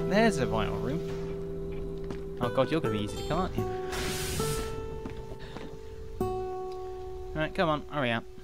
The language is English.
There's a vital room. Oh god, you're going to be easy to kill, aren't you? Alright, come on, hurry up.